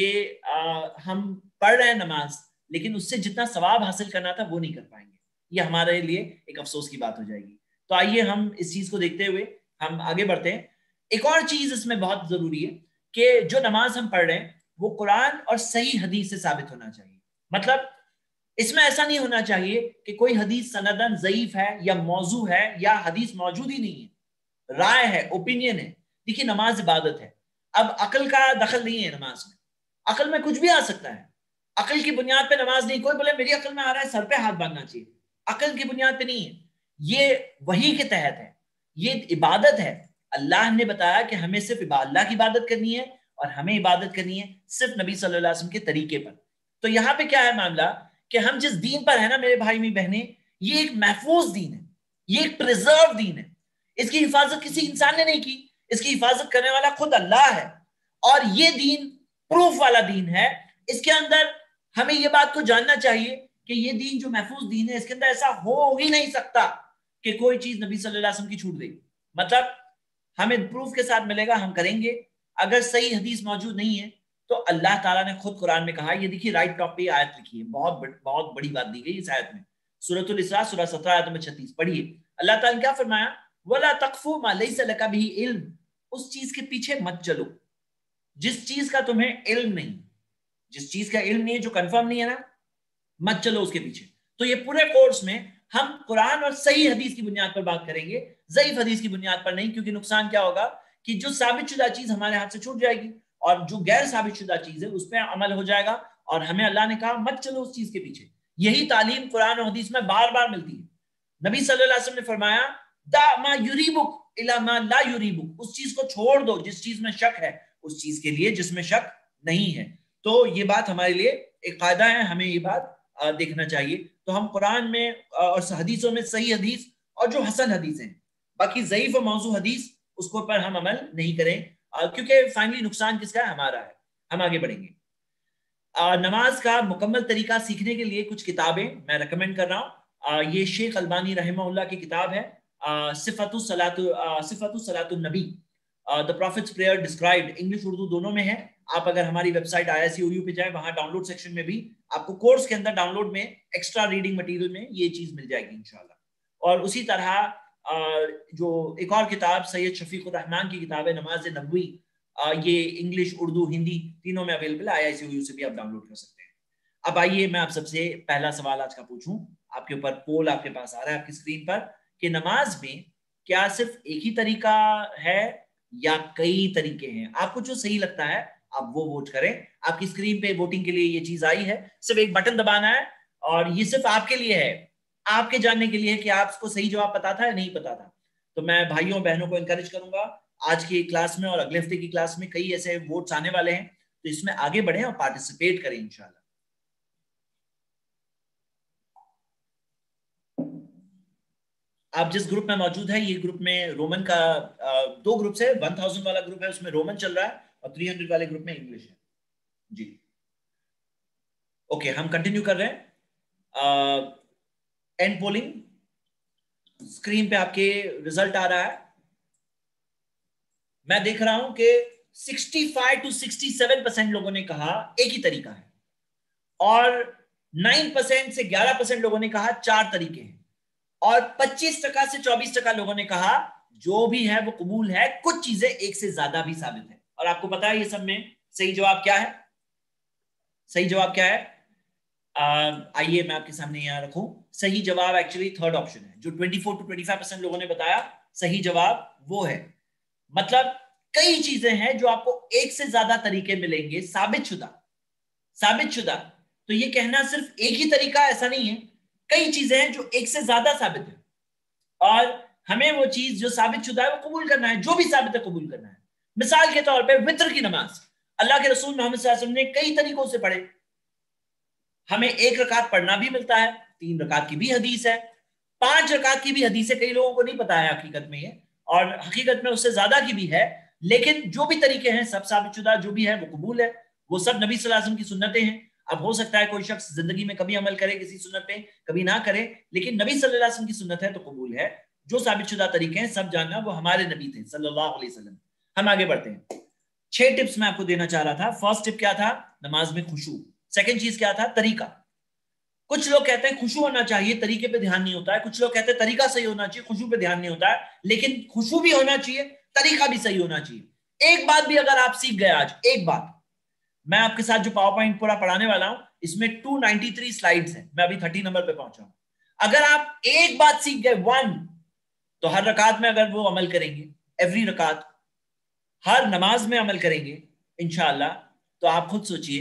ہم پڑھ رہے ہیں نماز لیکن اس سے جتنا ثواب حاصل کرنا تھا وہ نہیں کر پائیں گے. یہ ہمارے لیے ایک افسوس کی بات ہو جائے گی. تو آئیے ہم اس چیز کو دیکھتے ہوئے ہم آگے بڑھتے ہیں. ایک اور چیز اس میں بہت ضروری ہے کہ جو نماز ہم پڑھ رہے ہیں وہ قرآن اور صحیح حدیث سے ثابت ہونا چاہیے. مطلب اس میں ایسا نہیں ہونا چاہیے کہ کوئی حدیث سندن ضعیف ہے یا موضوع ہے یا حدیث موجود ہی نہیں ہے, رائے ہے, اوپینین ہے. دیکھیے نماز عبادت ہے, اب عقل کا دخل نہیں ہے نماز میں, عقل میں کچھ بھی آ سکتا ہے, عقل کی بنیاد پہ نماز نہیں. کوئی بولے میری عقل میں آ رہا ہے سر پہ ہاتھ باندھنا چاہیے, عقل کی بنیاد پہ نہیں ہے, یہ وحی کے تحت ہے, یہ عبادت ہے. اللہ نے بتایا کہ ہمیں صرف اللہ کی عبادت کرنی ہے اور ہمیں عبادت کرنی ہے صرف نبی صلی اللہ علیہ وسلم کے طریقے پر. تو یہاں پہ کیا ہے معاملہ کہ ہم جس دین پر ہیں نا میرے بھائی میری بہنیں, یہ ایک محفوظ دین ہے, یہ ایک پریزرو دین ہے. اس کی حفاظت کسی انسان نے نہیں کی, اس کی حفاظت کرنے والا خود اللہ ہے. اور یہ دین پروف والا دین ہے. اس کے اندر ہمیں یہ بات کو جاننا چاہیے کہ یہ دین جو محفوظ دین ہے اس کے اندر ایسا ہو ہی نہیں سکتا کہ کوئی چیز نبی صلی اللہ علیہ وسلم کی چھوٹ گئی. مطلب ہمیں پروف کے ساتھ ملے گا, ہم کریں گے. اگر صحیح حدیث موجود نہیں ہے تو اللہ تعالیٰ نے خود قرآن میں کہا, یہ دیکھیے رائٹ ٹاپ پہ آیت لکھی ہے, بہت بڑی بات دی گئی اس آیت میں, سورۃ الاسراء سورہ 17 آیت نمبر 36 پڑھیے. اللہ تعالیٰ نے کیا فرمایا, وَلَا تَقْفُ مَا لَيْسَ لَكَ بِهِ علم, اس چیز کے پیچھے مت چلو جس چیز کا تمہیں علم نہیں, جس چیز کا علم نہیں ہے, جو کنفرم نہیں ہے نا, مت چلو اس کے پیچھے. تو یہ پورے کورس میں ہم قرآن اور صحیح حدیث کی بنیاد پر بات کریں گے, ضعیف حدیث کی بنیاد پر نہیں, کیونکہ نقصان کیا ہوگا کہ جو ثابت شدہ چیز ہمارے ہاتھ سے چھوٹ جائے گی اور جو غیر ثابت شدہ چیز ہے اس پہ عمل ہو جائے گا, اور ہمیں اللہ نے کہا مت چلو اس چیز کے پیچھے. یہی تعلیم قرآن اور حدیث میں بار بار ملتی ہے. نبی صلی اللہ علیہ وسلم نے فرمایا دا ما یریبک الی ما لا یریبک, اس چیز کو چھوڑ دو جس چیز میں شک ہے اس چیز کے لیے جس میں شک نہیں ہے. تو یہ بات ہمارے لیے ایک قاعدہ ہے, ہمیں یہ بات دیکھنا چاہیے. تو ہم قرآن میں اور حدیثوں میں صحیح حدیث اور جو حسن حدیث ہیں, باقی ضعیف و موضوع حدیث اس کو پر ہم عمل نہیں کریں, کیونکہ فائنلی نقصان کس کا ہے, ہمارا ہے. ہم آگے بڑھیں گے. نماز کا مکمل طریقہ سیکھنے کے لیے کچھ کتابیں میں ریکمینڈ کر رہا ہوں. یہ شیخ البانی رحمہ اللہ کی کتاب ہے صفت الصلاۃ النبی, The Prophet's Prayer Described, English Urdu دونوں میں ہے. آپ اگر ہماری ویب سائٹ ISCOU پہ جائیں, وہاں ڈاؤن لوڈ سیکشن میں بھی آپ کو کورس کے اندر ڈاؤن لوڈ میں ایکسٹرا ریڈنگ مٹیریل میں یہ چیز مل جائے گی انشاءاللہ. اور اسی طرح جو ایک اور کتاب سید شفیق الرحمان کی کتاب ہے نماز نبوی, یہ انگلش اردو ہندی تینوں میں اویلیبل ہے, ISCOU سے بھی آپ ڈاؤن لوڈ کر سکتے ہیں. اب آئیے میں آپ سب سے پہلا سوال آج کا پوچھوں. آپ کے اوپر پول آپ کے پاس آ رہا ہے آپ کی اسکرین پر, کہ نماز میں کیا صرف ایک ہی طریقہ ہے یا کئی طریقے ہیں؟ آپ کو جو صحیح لگتا ہے آپ وہ ووٹ کریں. آپ کی اسکرین پہ ووٹنگ کے لیے یہ چیز آئی ہے, صرف ایک بٹن دبانا ہے, اور یہ صرف آپ کے لیے ہے, آپ کے جاننے کے لیے کہ آپ کو صحیح جواب پتا تھا یا نہیں پتا تھا. تو میں بھائیوں بہنوں کو انکریج کروں گا آج کی کلاس میں اور اگلے ہفتے کی کلاس میں کئی ایسے ووٹس آنے والے ہیں, تو اس میں آگے بڑھیں اور پارٹیسپیٹ کریں انشاءاللہ. آپ جس گروپ میں موجود ہیں, یہ گروپ میں رومن کا 2 گروپس ہے. 1000 والا گروپ ہے اس میں رومن چل رہا ہے, اور 300 والے گروپ میں انگلش ہے. جی اوکے, ہم کنٹینیو کر رہے ہیں. اینڈ پولنگ اسکرین پہ آپ کے ریزلٹ آ رہا ہے. میں دیکھ رہا ہوں کہ 65 to 67% لوگوں نے کہا ایک ہی طریقہ ہے, اور 9% سے 11% لوگوں نے کہا 4 طریقے ہیں, اور 25% سے 24% لوگوں نے کہا جو بھی ہے وہ قبول ہے, کچھ چیزیں ایک سے زیادہ بھی ثابت ہے. اور آپ کو پتا ہے یہ سب میں صحیح جواب کیا ہے؟ صحیح جواب کیا ہے؟ آئیے میں آپ کے سامنے یہاں رکھوں. صحیح جواب ایکچولی 3rd آپشن ہے, جو 24 to 25% لوگوں نے بتایا صحیح جواب وہ ہے. مطلب کئی چیزیں ہیں جو آپ کو ایک سے زیادہ طریقے ملیں گے ثابت شدہ. تو یہ کہنا صرف ایک ہی طریقہ ایسا نہیں ہے, کئی چیزیں ہیں جو ایک سے زیادہ ثابت ہے, اور ہمیں وہ چیز جو ثابت شدہ ہے وہ قبول کرنا ہے, جو بھی ثابت ہے قبول کرنا ہے. مثال کے طور پہ وتر کی نماز اللہ کے رسول محمد صلی اللہ علیہ وسلم نے کئی طریقوں سے پڑھے. ہمیں 1 رکعت پڑھنا بھی ملتا ہے, 3 رکعت کی بھی حدیث ہے, 5 رکعت کی بھی حدیث ہے. کئی لوگوں کو نہیں پتا ہے حقیقت میں یہ, اور حقیقت میں اس سے زیادہ کی بھی ہے. لیکن جو بھی طریقے ہیں سب ثابت شدہ, جو بھی ہے وہ قبول ہے, وہ سب نبی صلی اللہ علیہ وسلم کی سنتیں ہیں. اب ہو سکتا ہے کوئی شخص زندگی میں کبھی عمل کرے کسی سنت پہ, کبھی نہ کرے, لیکن نبی صلی اللہ علیہ وسلم کی سنت ہے تو قبول ہے. جو ثابت شدہ طریقے ہیں سب جاننا وہ ہمارے نبی تھے صلی اللہ علیہ وسلم. ہم آگے بڑھتے ہیں. 6 ٹپس میں آپ کو دینا چاہ رہا تھا. فرسٹ ٹپ کیا تھا؟ نماز میں خشوع. سیکنڈ چیز کیا تھا؟ طریقہ. کچھ لوگ کہتے ہیں خشوع ہونا چاہیے, طریقے پہ دھیان نہیں ہوتا ہے. کچھ لوگ کہتے ہیں طریقہ صحیح ہونا چاہیے, خشوع پہ دھیان نہیں ہوتا ہے. لیکن خشوع بھی ہونا چاہیے, طریقہ بھی صحیح ہونا چاہیے. ایک بات بھی اگر آپ سیکھ گئے آج, ایک بات, میں آپ کے ساتھ جو پاور پوائنٹ پورا پڑھانے والا ہوں اس میں 293 سلائیڈز ہیں, میں ابھی 30 نمبر پہ پہنچا ہوں. اگر آپ ایک بات سیکھ گئے, 1, تو ہر رکعت میں اگر وہ عمل کریں گے, ایوری رکعت, ہر نماز میں عمل کریں گے انشاءاللہ, تو آپ خود سوچئے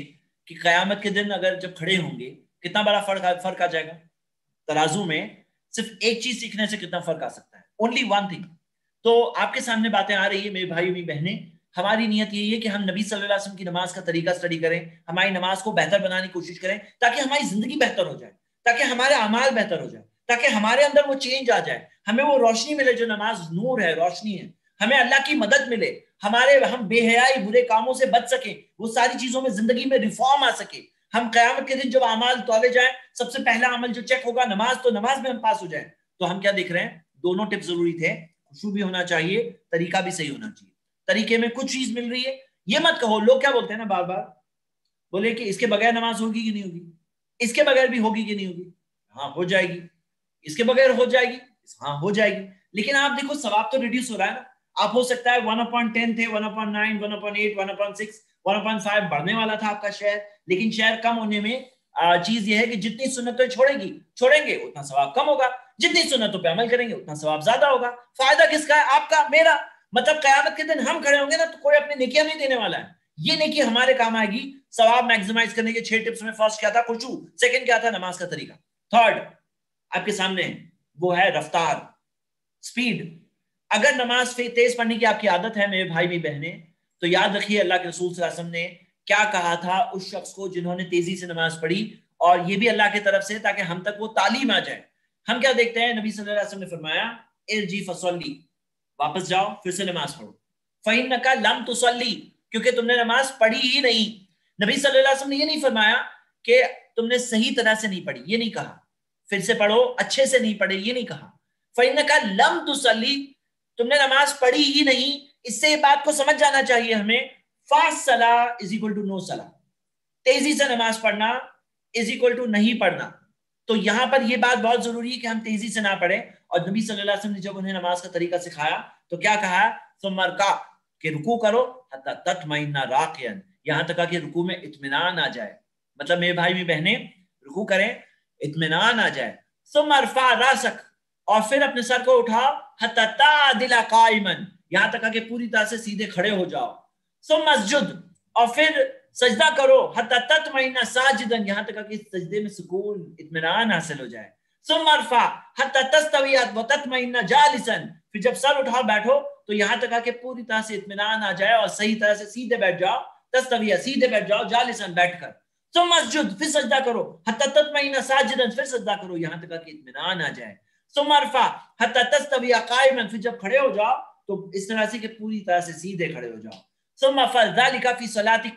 کہ قیامت کے دن اگر جب کھڑے ہوں گے کتنا بڑا فرق آ جائے گا ترازو میں. صرف ایک چیز سیکھنے سے کتنا فرق آ سکتا ہے, اونلی ون تھنگ. تو آپ کے سامنے باتیں آ رہی ہے میرے بھائی میری بہنیں, ہماری نیت یہی ہے کہ ہم نبی صلی اللہ علیہ وسلم کی نماز کا طریقہ اسٹڈی کریں, ہماری نماز کو بہتر بنانے کی کوشش کریں تاکہ ہماری زندگی بہتر ہو جائے, تاکہ ہمارے اعمال بہتر ہو جائے, تاکہ ہمارے اندر وہ چینج آ جائے, ہمیں وہ روشنی ملے جو نماز نور ہے, روشنی ہے, ہمیں اللہ کی مدد ملے, ہم بے حیائی برے کاموں سے بچ سکیں, وہ ساری چیزوں میں زندگی میں ریفارم آ سکے. ہم قیامت کے دن جب اعمال تولے جائیں سب سے پہلا عمل جو چیک ہوگا نماز, تو نماز میں ہم پاس ہو جائیں. تو ہم کیا دیکھ رہے ہیں, دونوں ٹپ ضروری تھے, خشوع بھی ہونا چاہیے, طریقہ بھی صحیح ہونا چاہیے. طریقے میں کچھ چیز مل رہی ہے, یہ مت کہو, لوگ کیا بولتے ہیں نا بار بار, بولے کہ اس کے بغیر نماز ہوگی کہ نہیں ہوگی, اس کے بغیر بھی ہوگی کہ نہیں ہوگی, ہاں ہو جائے گی, اس کے بغیر ہو جائے گی, ہاں ہو جائے گی. لیکن آپ دیکھو ثواب تو ریڈیوس ہو رہا ہے نا. آپ ہو سکتا ہے 1/10 تھے, 1/9, 1/8, 1/6, 1/5 بڑھنے والا تھا آپ کا شہر, لیکن شہر کم ہونے میں چیز یہ ہے کہ جتنی سنتیں چھوڑیں گے اتنا ثواب کم ہوگا, جتنی سنتوں پہ عمل کریں گے اتنا ثواب زیادہ ہوگا. فائدہ کس کا ہے, آپ کا, میرا. مطلب قیامت کے دن ہم کھڑے ہوں گے نا تو کوئی اپنی نیکیاں نہیں دینے والا ہے, یہ نیکی ہمارے کام آئے گی. ثواب میکسیمائز کرنے کے 6 ٹپس میں فرسٹ کیا تھا, خشوع. سیکنڈ کیا تھا, نماز کا طریقہ. تھرڈ آپ کے سامنے وہ ہے رفتار, سپیڈ. اگر نماز تیز پڑھنے کی آپ کی عادت ہے میرے بھائی میری بہنیں, تو یاد رکھیے اللہ کے رسول صلی اللہ علیہ وسلم نے کیا کہا تھا اس شخص کو جنہوں نے تیزی سے نماز پڑھی, اور یہ بھی اللہ کی طرف سے تاکہ ہم تک وہ تعلیم آ جائے. ہم کیا دیکھتے ہیں, نبی صلی اللہ علیہ وسلم نے فرمایا ارجی فصلی, واپس جاؤ پھر سے نماز پڑھو. فإنک لم تصلی, کیونکہ تم نے نماز پڑھی ہی نہیں. نبی صلی اللہ علیہ وسلم نے یہ نہیں فرمایا کہ تم نے صحیح طرح سے نہیں پڑھی, یہ نہیں کہا. پھر سے پڑھو, اچھے سے نہیں پڑھے, یہ نہیں کہا. فإنک لم تصلی, تم نے نماز پڑھی ہی نہیں. اس سے یہ بات کو سمجھ جانا چاہیے ہمیں, فاسٹ صلاۃ از اکول ٹو نو صلاۃ, تیزی سے نماز پڑھنا از اکول ٹو نہیں پڑھنا. تو یہاں پر یہ بات بہت ضروری ہے کہ ہم تیزی سے نہ پڑھیں. اور نبی صلی اللہ علیہ وسلم نے جب انہیں نماز کا طریقہ سکھایا تو کیا کہا, ثم ارکع, کہ رکوع کرو, حتی تطمئن راکعا, یہاں تک کہ رکوع میں اطمینان آ جائے. مطلب میرے بھائی میری بہنیں, رکوع کریں اطمینان آ جائے. ثم ارفع راسک, اور پھر اپنے سر کو اٹھاؤ, حتی تعدل قائما, یہاں تک کہ پوری طرح سے سیدھے کھڑے ہو جاؤ. ثم اسجد, اور پھر سجدہ کرو, حتی تطمئن ساجدا, یہاں تک کہ سجدے میں سکون اطمینان حاصل ہو جائے. ثم ارفع حتی تستوی وتطمئن جالسا, پھر جب سر اٹھاؤ بیٹھو تو یہاں تک کہ پوری طرح سے اطمینان آ جائے اور صحیح طرح سے سیدھے بیٹھ جاؤ. تستوی, سیدھے بیٹھ جاؤ, جالسا, بیٹھ کر. ثم اسجد, پھر سجدہ کرو, حتی تطمئن ساجدا, پھر سجدہ کرو یہاں تک کہ اطمینان آ جائے. ثم ارفع حتی تستوی قائما, پھر جب کھڑے ہو جاؤ تو اس طرح سے کہ پوری طرح سے سیدھے کھڑے ہو جاؤ. ثم افعل ذلك في صلاتك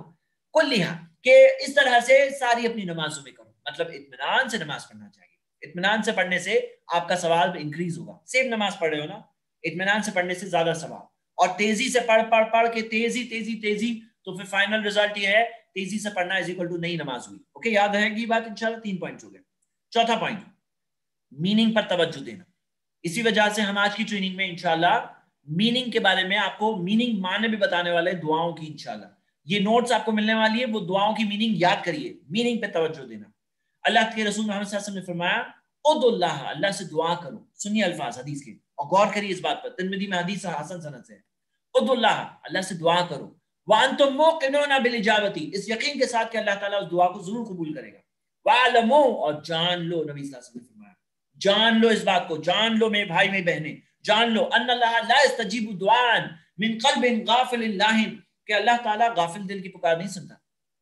كلها, کہ اس طرح سے ساری اپنی نمازوں میں کرو. مطلب اطمینان سے نماز پڑھنا چاہیے. اطمینان سے پڑھنے سے آپ کا ثواب انکریز ہوگا. سیم نماز پڑھ رہے ہو نا, اطمینان سے پڑھنے سے زیادہ ثواب. اور تیزی سے پڑھ کے تیزی, تو پھر فائنل رزلٹ یہ ہے تیزی سے پڑھنا از اکول ٹو نئی نماز ہوئی. اوکے, یاد رہے گی بات انشاءاللہ. 3 پوائنٹ ہو گئے. چوتھا پوائنٹ, میننگ پر توجہ دینا. اسی وجہ سے ہم آج کی ٹریننگ میں انشاءاللہ میننگ کے بارے میں آپ کو میننگ معنی بھی بتانے والے, دعاؤں کی انشاءاللہ. یہ نوٹس آپ کو ملنے والی ہے, وہ دعاؤں کی میننگ یاد کریے, میننگ پہ توجہ دینا. اللہ کے رسول محمد صلی اللہ علیہ وسلم نے فرمایا ادعوا اللہ, اللہ سے دعا کرو. سنیے الفاظ حدیث کے اور غور کریے اس بات پر, ترمذی میں حدیث حسن سند سے ہے. ادعوا اللہ, اللہ سے دعا کرو. وانتم موقنون بالاجابۃ, اس یقین کے ساتھ کہ اللہ تعالیٰ اس دعا کو ضرور قبول کرے گا. وعلموا, اور جان لو, نبی صلی اللہ علیہ وسلم نے فرمایا جان لو اس بات کو, جان لو میرے بھائی میری بہنیں, جان لو ان اللہ لا یستجیب دعاء من قلب غافل لاہن, کہ اللہ تعالیٰ غافل دل کی پکار نہیں سنتا.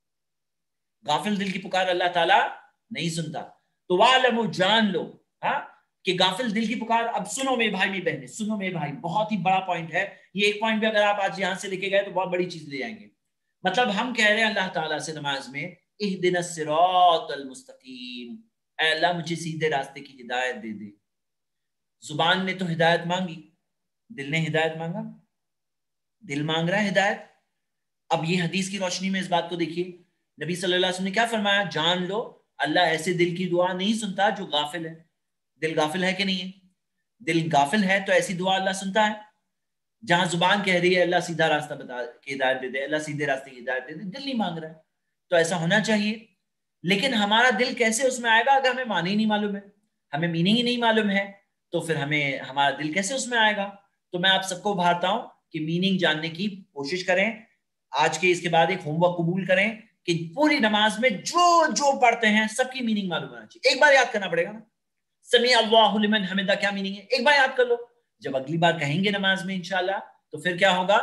غافل دل کی پکار اللہ تعالیٰ نہیں سنتا. تو وعلموا, جان لو, ہاں, کہ غافل دل کی پکار. اب سنو میرے بھائی میری بہنیں, سنو میرے بھائی, بہت ہی بڑا پوائنٹ ہے یہ. ایک پوائنٹ بھی اگر آپ آج یہاں سے لے کے گئے تو بہت بڑی چیز لے جائیں گے. مطلب ہم کہہ رہے ہیں اللہ تعالیٰ سے نماز میں اہدنا الصراط المستقیم, اے اللہ مجھے سیدھے راستے کی ہدایت دے دے. زبان نے تو ہدایت مانگی, دل نے ہدایت مانگا, دل مانگ رہا ہے ہدایت. اب یہ حدیث کی روشنی میں اس بات کو دیکھیے, نبی صلی اللہ علیہ وسلم نے کیا فرمایا, جان لو اللہ ایسے دل کی دعا نہیں سنتا جو غافل ہے. دل غافل ہے کہ نہیں ہے؟ دل غافل ہے تو ایسی دعا اللہ سنتا ہے. جہاں زبان کہہ رہی ہے اللہ سیدھا راستہ بتا کے ہدایت دے دے, اللہ سیدھے راستے کی ہدایت دے دے, دل نہیں مانگ رہا ہے. تو ایسا ہونا چاہیے. لیکن ہمارا دل کیسے اس میں آئے گا اگر ہمیں معنی ہی نہیں معلوم ہے, ہمیں میننگ ہی نہیں معلوم ہے, تو پھر ہمیں ہمارا دل کیسے اس میں آئے گا. تو میں آپ سب کو بھارتا ہوں کہ میننگ جاننے کی کوشش کریں. آج کے اس کے بعد ایک ہوم ورک قبول کریں کہ پوری نماز میں جو جو پڑھتے ہیں سب کی میننگ معلوم ہونا چاہیے. ایک بار یاد کرنا پڑے گا نا, سمیع اللہ لمن حمدہ کیا میننگ ہے, ایک بار یاد کر لو. جب اگلی بار کہیں گے نماز میں انشاءاللہ تو پھر کیا ہوگا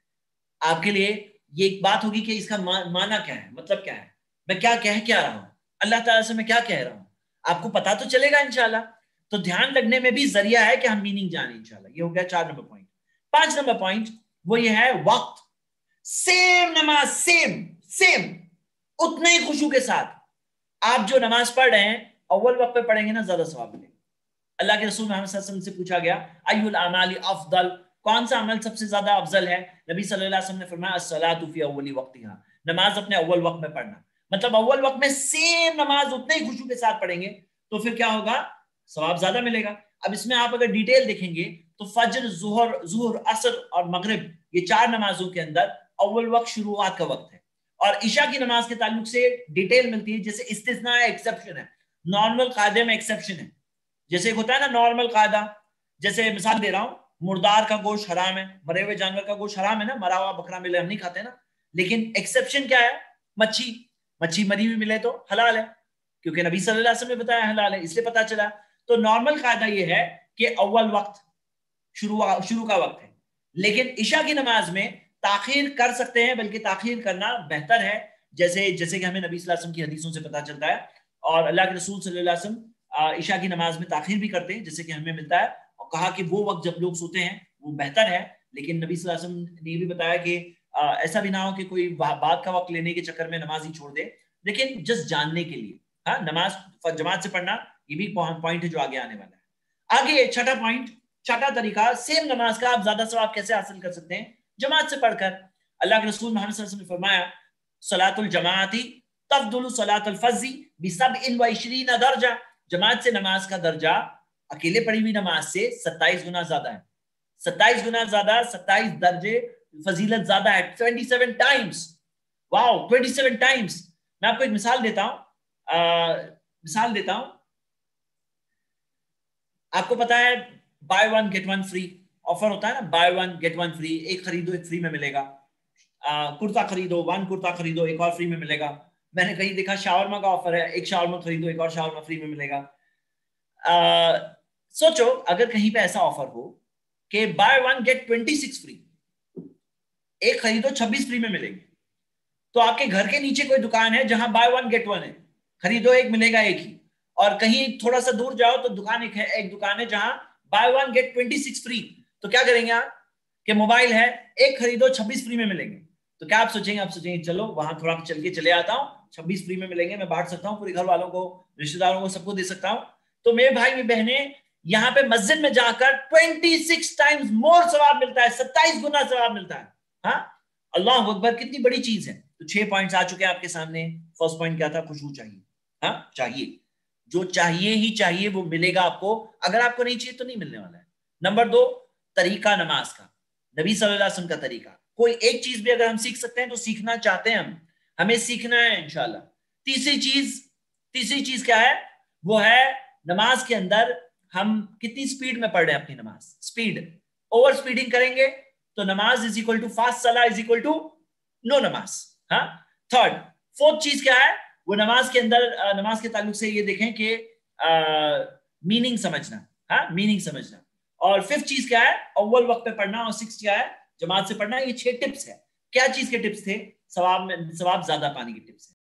آپ کے لیے, یہ ایک بات ہوگی کہ اس کا معنی کیا ہے, مطلب کیا ہے, میں کیا رہا ہوں, اللہ تعالیٰ سے میں کیا کہہ رہا ہوں, آپ کو پتا تو چلے گا انشاءاللہ. تو دھیان لگنے میں بھی ذریعہ ہے کہ ہم میننگ جانیں انشاءاللہ. یہ ہو گیا 4 نمبر پوائنٹ. 5 نمبر پوائنٹ وہ یہ ہے وقت. سیم نماز سیم اتنے ہی خشوع کے ساتھ آپ جو نماز پڑھ رہے ہیں اول وقت پہ پڑھیں گے نا زیادہ ثواب ملے گا. اللہ کے رسول محمد صلی اللہ علیہ وسلم سے پوچھا گیا ای الاعمال افضل, کون سا عمل سب سے زیادہ افضل ہے؟ نبی صلی اللہ علیہ وسلم نے فرمایا الصلاۃ فی اول وقتها, نماز اپنے اول وقت میں پڑھنا. مطلب اول وقت میں سیم نماز اتنے ہی خشوع کے ساتھ پڑھیں گے تو پھر کیا ہوگا, ثواب زیادہ ملے گا. اب اس میں آپ اگر ڈیٹیل دیکھیں گے تو فجر, ظہر, عصر اور مغرب, یہ 4 نمازوں کے اندر اول وقت شروعات کا وقت ہے. اور عشاء کی نماز کے تعلق سے ڈیٹیل ملتی ہے, جیسے استثناء ہے, ایکسیپشن ہے. نارمل قاعدے میں ایکسیپشن ہے, جیسے ایک ہوتا ہے نا نارمل قاعدہ, جیسے مثال دے رہا ہوں, مردار کا گوشت حرام ہے, مرے ہوئے جانور کا گوشت حرام ہے نا, مرا ہوا بکرا ملے ہم نہیں کھاتے نا. لیکن ایکسیپشن کیا ہے, مچھی مری ہوئی ملے تو حلال ہے, کیونکہ نبی صلی اللہ علیہ وسلم نے بتایا حلال ہے, اس لیے پتا چلا. تو نارمل قاعدہ یہ ہے کہ اول وقت شروع کا وقت ہے. لیکن عشاء کی نماز میں تاخیر کر سکتے ہیں, بلکہ تاخیر کرنا بہتر ہے, جیسے کہ ہمیں نبی صلی اللہ علیہ وسلم کی حدیثوں سے پتا چلتا ہے. اور اللہ کے رسول صلی اللہ علیہ وسلم عشاء کی نماز میں تاخیر بھی کرتے ہیں, جیسے کہ ہمیں ملتا ہے, اور کہا کہ وہ وقت جب لوگ سوتے ہیں وہ بہتر ہے. لیکن نبی صلی اللہ علیہ وسلم نے یہ بھی بتایا کہ ایسا بھی نہ ہو کہ کوئی بعد کا وقت لینے کے چکر میں نماز ہی چھوڑ دے, لیکن جس جاننے کے لیے. ہاں, نماز جماعت سے پڑھنا یہ بھی پوائنٹ ہے جو آگے آنے والا ہے. آگے چھٹا پوائنٹ, چھٹا طریقہ سیم نماز کا آپ زیادہ ثواب کیسے حاصل کر سکتے ہیں جماعت سے پڑھ کر. اللہ کے رسول محمد صلی اللہ علیہ وسلم نے فرمایا صلاۃ الجماعت تفضل صلاۃ الفض ب27 درجہ, جماعت سے نماز کا درجہ اکیلے پڑھی ہوئی نماز سے 27 گنا زیادہ ہے. 27 گنا زیادہ, 27 درجے فضیلت زیادہ ہے, 27 ٹائمز. واو, 27 ٹائمز. میں آپ کو ایک مثال دیتا ہوں. آپ کو پتا ہے buy one get one free offer ہوتا ہے نا, buy one get one free, ایک خریدو ایک فری میں ملے گا. کرتا خریدو, 1 کرتا خریدو ایک اور فری میں ملے گا. میں نے کہیں دیکھا شاورما کا آفر ہے, ایک شاورما خریدو ایک اور شاورما فری میں ملے گا. سوچو اگر کہیں پہ ایسا آفر ہو کہ بائی ون گیٹ 26 فری, ایک خریدو 26 فری میں ملے گی, تو آپ کے گھر کے نیچے کوئی دکان ہے جہاں بائی ون گیٹ ون ہے, خریدو ایک ملے گا ایک ہی. اور کہیں تھوڑا سا دور جاؤ تو ایک دکان ہے جہاں بائی ون گیٹ 26 فری. تو کیا کریں گے آپ کہ موبائل ہے, ایک خریدو 26 فری میں ملیں گے. تو کیا آپ سوچیں گے چلو وہاں تھوڑا چل کے چلے آتا ہوں, 26 فری میں ملیں گے, میں بانٹ سکتا ہوں پورے گھر والوں کو, رشتے داروں کو, سب کو دے سکتا ہوں. تو میرے بھائی میری بہنیں, یہاں پہ مسجد میں جا کر 26 ٹائمز مور ثواب ملتا ہے, 27 گنا ثواب ملتا ہے. ہاں, اللہ اکبر, کتنی بڑی چیز ہے. تو 6 پوائنٹس آ چکے ہیں آپ کے سامنے. فرسٹ پوائنٹ کیا تھا, خشوع چاہیے. ہاں, چاہیے, جو چاہیے ہی چاہیے وہ ملے گا آپ کو, اگر آپ کو نہیں چاہیے تو نہیں ملنے والا ہے. نمبر 2, طریقہ نماز کا, نبی صلی اللہ علیہ وسلم کا طریقہ. کوئی ایک چیز بھی اگر ہم سیکھ سکتے ہیں تو سیکھنا چاہتے ہیں, ہمیں سیکھنا ہے انشاءاللہ. تیسری چیز کیا ہے, وہ ہے نماز کے اندر ہم کتنی سپیڈ میں پڑھ رہے ہیں اپنی نماز. سپیڈ, اوور سپیڈنگ کریں گے تو نماز از اکول ٹو فاسٹ صلاح از اکول ٹو نو نماز. ہاں, فورتھ چیز کیا ہے, وہ نماز کے اندر, نماز کے تعلق سے یہ دیکھیں کہ میننگ سمجھنا. ہاں, میننگ سمجھنا. اور 5th چیز کیا ہے, اول وقت پہ پڑھنا. اور 6 کیا ہے, جماعت سے پڑھنا. یہ 6 ٹپس ہے. کیا چیز کے ٹپس تھے, ثواب زیادہ پانے کے ٹپس.